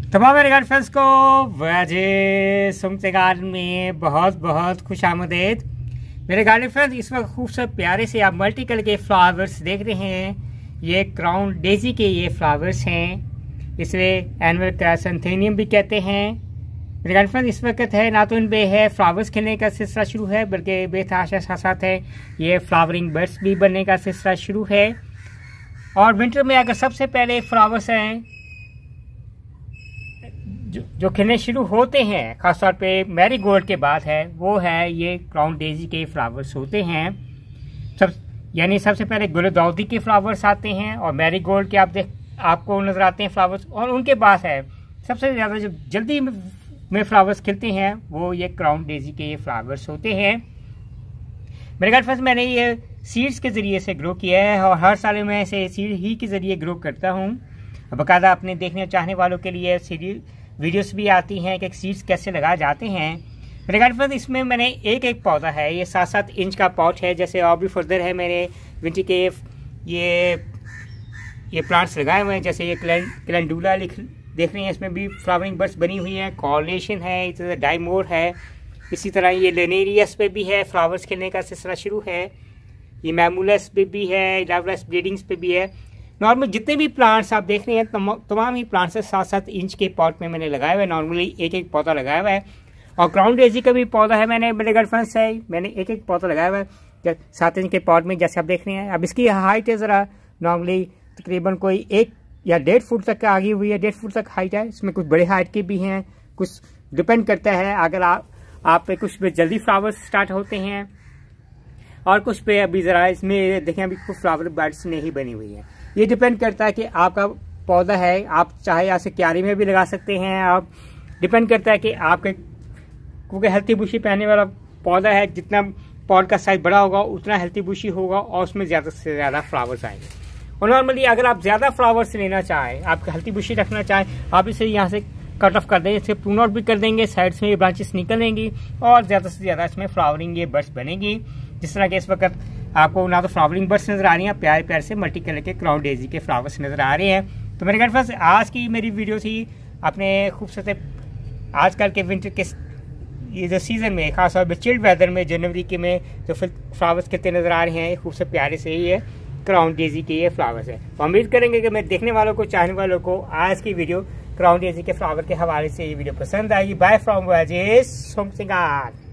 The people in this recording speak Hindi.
तमाम मेरे फ्रेंड्स को वॉयजेस होमस्टे गार्डन में बहुत बहुत खुश आमदेद। मेरे गार्डन फ्रेंड्स, इस वक्त खूबसूरत प्यारे से आप मल्टी कलर के फ्लावर्स देख रहे हैं। ये क्राउन डेजी के ये फ्लावर्स हैं, इसे एनुअल क्राइसेंथेमियम भी कहते हैं। मेरे गार्डन फ्रेंड्स, इस वक्त है ना तो इनपे है फ्लावर्स खिलने का सिलसिला शुरू है, बल्कि बेतहाशा साथ साथ है ये फ्लावरिंग बर्ड्स भी बनने का सिलसिला शुरू है। और विंटर में अगर सबसे पहले फ्लावर्स हैं जो खिलने शुरू होते हैं, खासतौर पे मैरीगोल्ड के बाद है, वो है ये क्राउन डेजी के फ्लावर्स होते हैं। यानी सबसे पहले गुलदाउदी के फ्लावर्स आते हैं और मैरीगोल्ड के आपको नजर आते हैं फ्लावर्स, और उनके बाद है सबसे ज़्यादा जो जल्दी में फ्लावर्स खिलते हैं वो ये क्राउन डेजी के ये फ्लावर्स होते हैं। मेरे घर पास मैंने ये सीड्स के ज़रिए से ग्रो किया है और हर साल मैं इसे सीड ही के ज़रिए ग्रो करता हूँ। बाकायदा अपने देखने चाहने वालों के लिए वीडियोस भी आती हैं कि सीड्स कैसे लगाए जाते हैं। मेरे घर पर इसमें मैंने एक पौधा है, ये 7-7 इंच का पॉट है। जैसे और भी फर्दर है मेरे विंटर के ये प्लांट्स लगाए हुए हैं। जैसे ये कैलेंडुला देख रहे हैं, इसमें भी फ्लावरिंग बर्ड्स बनी हुई हैं। कॉर्नेशन है, इसी तरह डायमोर है, इसी तरह ये लेनेरियस पे भी है, फ्लावर्स खिलने का सिलसिला शुरू है। ये मैमुलस पे भी है, डावलस ब्लीडिंग्स पे भी है। नॉर्मल जितने भी प्लांट्स आप देख रहे हैं तमाम ही प्लांट्स 7-7 इंच के पॉट में मैंने लगाया हुआ है। नॉर्मली एक पौधा लगाया हुआ है। और क्राउन डेजी का भी पौधा है, मैंने मेरे गर्लफ्रेंड से मैंने एक पौधा लगाया हुआ है 7 इंच के पॉट में, जैसे आप देख रहे हैं। अब इसकी हाइट है ज़रा नॉर्मली तकरीबन कोई 1 या 1.5 फुट तक आगी हुई है, 1.5 फुट तक हाइट है। इसमें कुछ बड़े हाइट के भी हैं, कुछ डिपेंड करता है। अगर आप पे कुछ पे जल्दी फ्लावर्स स्टार्ट होते हैं और कुछ पे अभी ज़रा इसमें देखें अभी कुछ फ्लावर बर्ड्स नहीं बनी हुई है। ये डिपेंड करता है कि आपका पौधा है, आप चाहे ऐसे क्यारी में भी लगा सकते हैं। आप डिपेंड करता है कि आपके क्योंकि हेल्थी बुशी पहनने वाला पौधा है, जितना पॉट का साइज बड़ा होगा उतना हेल्थी बुशी होगा और उसमें ज़्यादा से ज़्यादा फ्लावर्स आएंगे। और नॉर्मली अगर आप ज़्यादा फ्लावर्स लेना चाहें, आप हेल्थी बुशी रखना चाहें, आप इसे यहाँ से कट ऑफ कर देंगे, इसे प्रून आउट भी कर देंगे, साइड्स में ये ब्रांचेस निकलेंगी और ज़्यादा से ज़्यादा इसमें फ्लावरिंग ये बर्ड्स बनेगी। जिस तरह के इस वक्त आपको ना तो फ्लावरिंग बर्ड्स नजर आ रही हैं, प्यारे प्यारे से मल्टी कलर के क्राउन डेजी के फ्लावर्स नजर आ रहे हैं। तो मेरे घर पास आज की मेरी वीडियो थी अपने खूबसूरत आजकल के विंटर के ये जो सीज़न में, खासतौर पर चिल्ड वेदर में जनवरी के में जो फ्लावर्स कितने नज़र आ रहे हैं, खूबसूरत प्यारे से ये क्राउन डेजी के ये फ्लावर्स है। तो उम्मीद करेंगे कि मैं देखने वालों को, चाहने वालों को आज की वीडियो क्राउन डेजी के फ्लावर के हवाले से ये वीडियो पसंद आएगी। Bye from voyages homestay garden.